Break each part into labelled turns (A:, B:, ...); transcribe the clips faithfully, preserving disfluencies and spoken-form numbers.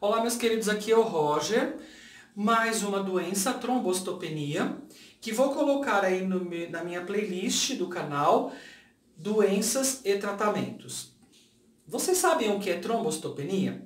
A: Olá, meus queridos, aqui é o Roger. Mais uma doença, trombocitopenia, que vou colocar aí no, na minha playlist do canal, doenças e tratamentos. Vocês sabem o que é trombocitopenia?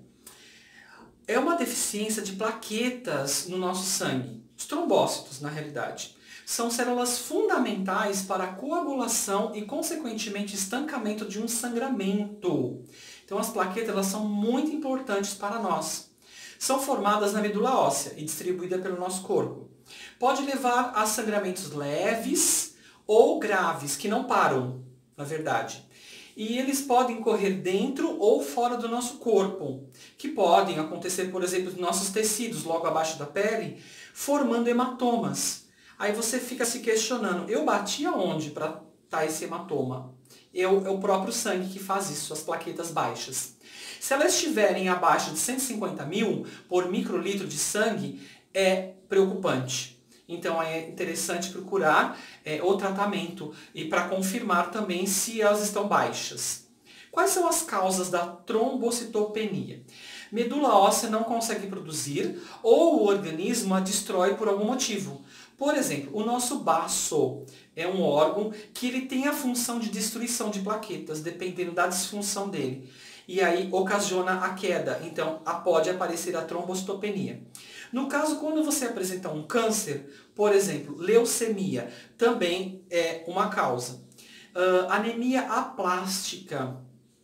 A: É uma deficiência de plaquetas no nosso sangue, os trombócitos, na realidade. São células fundamentais para a coagulação e, consequentemente, estancamento de um sangramento. Então, as plaquetas elas são muito importantes para nós. São formadas na medula óssea e distribuídas pelo nosso corpo. Pode levar a sangramentos leves ou graves, que não param, na verdade. E eles podem correr dentro ou fora do nosso corpo, que podem acontecer, por exemplo, nos nossos tecidos, logo abaixo da pele, formando hematomas. Aí você fica se questionando, eu bati aonde para estar esse hematoma? Eu, é o próprio sangue que faz isso, as plaquetas baixas. Se elas estiverem abaixo de cento e cinquenta mil por microlitro de sangue, é preocupante. Então é interessante procurar é, o tratamento e para confirmar também se elas estão baixas. Quais são as causas da trombocitopenia? Medula óssea não consegue produzir ou o organismo a destrói por algum motivo. Por exemplo, o nosso baço é um órgão que ele tem a função de destruição de plaquetas, dependendo da disfunção dele. E aí ocasiona a queda, então pode aparecer a trombocitopenia. No caso, quando você apresenta um câncer, por exemplo, leucemia, também é uma causa. Uh, anemia aplástica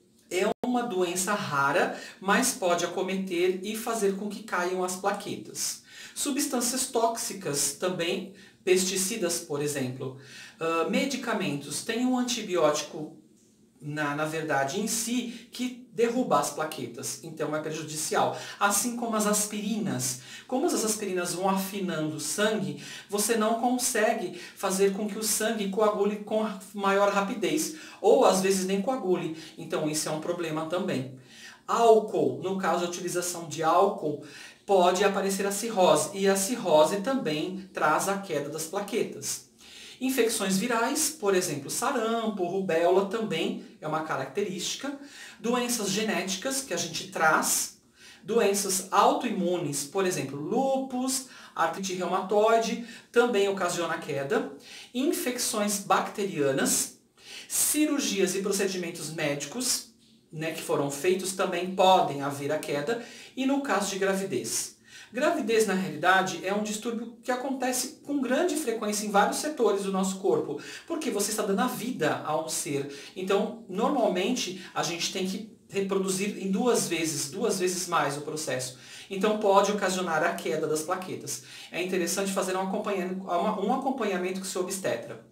A: é uma doença rara, mas pode acometer e fazer com que caiam as plaquetas. Substâncias tóxicas também, pesticidas, por exemplo. Uh, medicamentos, tem um antibiótico, na, na verdade, em si, que derruba as plaquetas, então é prejudicial. Assim como as aspirinas. Como as aspirinas vão afinando o sangue, você não consegue fazer com que o sangue coagule com maior rapidez, ou às vezes nem coagule, então isso é um problema também. Álcool, no caso a utilização de álcool, pode aparecer a cirrose, e a cirrose também traz a queda das plaquetas. Infecções virais, por exemplo, sarampo, rubéola também é uma característica. Doenças genéticas que a gente traz. Doenças autoimunes, por exemplo, lúpus, artrite reumatoide, também ocasiona queda. Infecções bacterianas. Cirurgias e procedimentos médicos, né, que foram feitos também podem haver a queda. E no caso de gravidez. Gravidez, na realidade, é um distúrbio que acontece com grande frequência em vários setores do nosso corpo, porque você está dando a vida a um ser. Então, normalmente, a gente tem que reproduzir em duas vezes, duas vezes mais o processo. Então, pode ocasionar a queda das plaquetas. É interessante fazer um acompanhamento, um acompanhamento com o seu obstetra.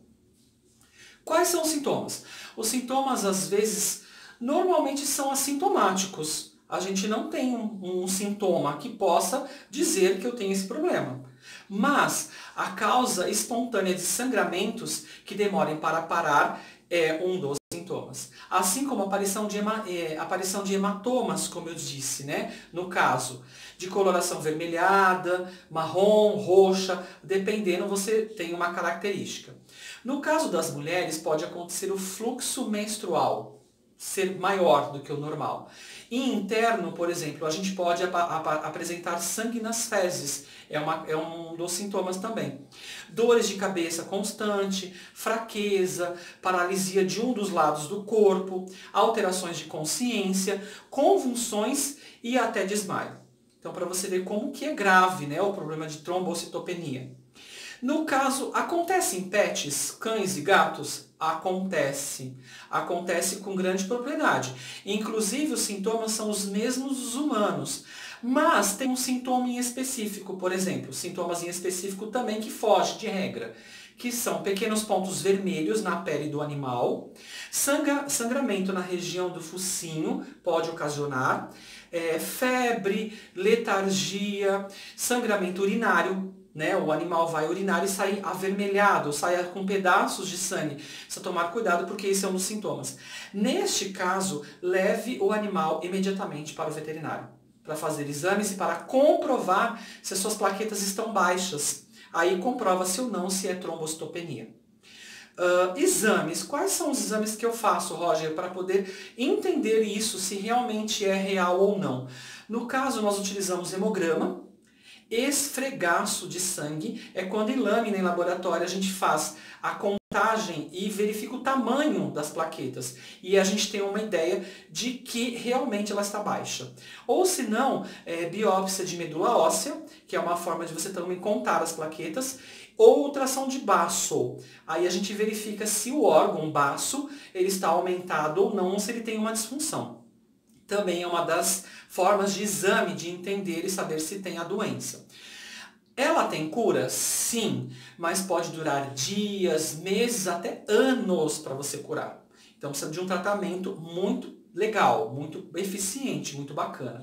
A: Quais são os sintomas? Os sintomas, às vezes, normalmente são assintomáticos. A gente não tem um, um sintoma que possa dizer que eu tenho esse problema. Mas a causa espontânea de sangramentos que demorem para parar é um dos sintomas. Assim como a aparição de, hema, é, aparição de hematomas, como eu disse, né? No caso de coloração vermelhada, marrom, roxa, dependendo, você tem uma característica. No caso das mulheres, pode acontecer o fluxo menstrual ser maior do que o normal. E interno, por exemplo, a gente pode ap ap apresentar sangue nas fezes, é, uma, é um dos sintomas também. Dores de cabeça constante, fraqueza, paralisia de um dos lados do corpo, alterações de consciência, convulsões e até desmaio. Então, para você ver como que é grave, né, o problema de trombocitopenia. No caso, acontece em pets, cães e gatos? Acontece. Acontece com grande propriedade. Inclusive, os sintomas são os mesmos dos humanos. Mas tem um sintoma em específico, por exemplo, sintomas em específico também que fogem de regra, que são pequenos pontos vermelhos na pele do animal, sangra, sangramento na região do focinho pode ocasionar, é, febre, letargia, sangramento urinário. Né? O animal vai urinar e sai avermelhado, sai com pedaços de sangue. Precisa tomar cuidado porque esse é um dos sintomas. Neste caso, leve o animal imediatamente para o veterinário, para fazer exames e para comprovar se as suas plaquetas estão baixas. Aí comprova-se ou não se é trombocitopenia. Uh, exames. Quais são os exames que eu faço, Roger, para poder entender isso, se realmente é real ou não? No caso, nós utilizamos hemograma. Esfregaço de sangue é quando em lâmina em laboratório a gente faz a contagem e verifica o tamanho das plaquetas. E a gente tem uma ideia de que realmente ela está baixa. Ou se não, é, biópsia de medula óssea, que é uma forma de você também contar as plaquetas, ou ultrassom de baço. Aí a gente verifica se o órgão baço ele está aumentado ou não, ou se ele tem uma disfunção. Também é uma das formas de exame, de entender e saber se tem a doença. Ela tem cura? Sim, mas pode durar dias, meses, até anos para você curar. Então precisa de um tratamento muito legal, muito eficiente, muito bacana.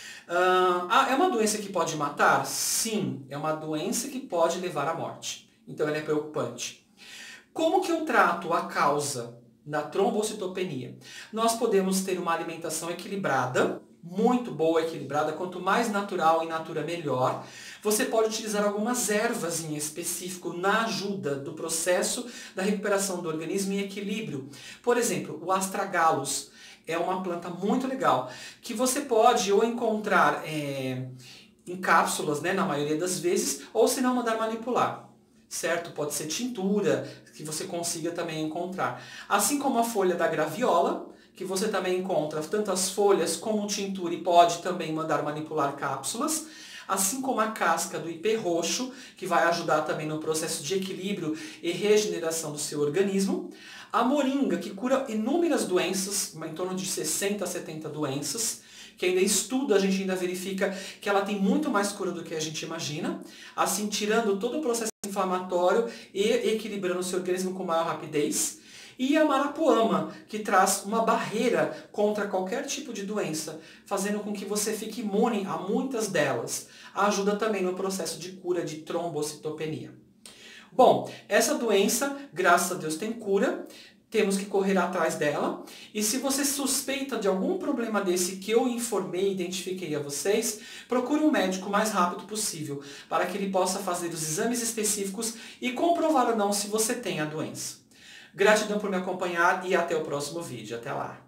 A: Uh, ah, é uma doença que pode matar? Sim, é uma doença que pode levar à morte. Então ela é preocupante. Como que eu trato a causa da trombocitopenia? Nós podemos ter uma alimentação equilibrada, muito boa, equilibrada, quanto mais natural in natura melhor. Você pode utilizar algumas ervas em específico na ajuda do processo da recuperação do organismo em equilíbrio. Por exemplo, o astragalus é uma planta muito legal, que você pode ou encontrar é, em cápsulas, né, na maioria das vezes, ou se não mandar manipular. Certo? Pode ser tintura, que você consiga também encontrar. Assim como a folha da graviola, que você também encontra tanto as folhas como tintura e pode também mandar manipular cápsulas. Assim como a casca do ipê roxo, que vai ajudar também no processo de equilíbrio e regeneração do seu organismo. A moringa, que cura inúmeras doenças, em torno de sessenta a setenta doenças, que ainda estuda, a gente ainda verifica que ela tem muito mais cura do que a gente imagina, assim tirando todo o processo inflamatório e equilibrando o seu organismo com maior rapidez. E a marapuama, que traz uma barreira contra qualquer tipo de doença, fazendo com que você fique imune a muitas delas. Ajuda também no processo de cura de trombocitopenia. Bom, essa doença, graças a Deus, tem cura. Temos que correr atrás dela. E se você suspeita de algum problema desse que eu informei e identifiquei a vocês, procure um médico o mais rápido possível, para que ele possa fazer os exames específicos e comprovar ou não se você tem a doença. Gratidão por me acompanhar e até o próximo vídeo. Até lá!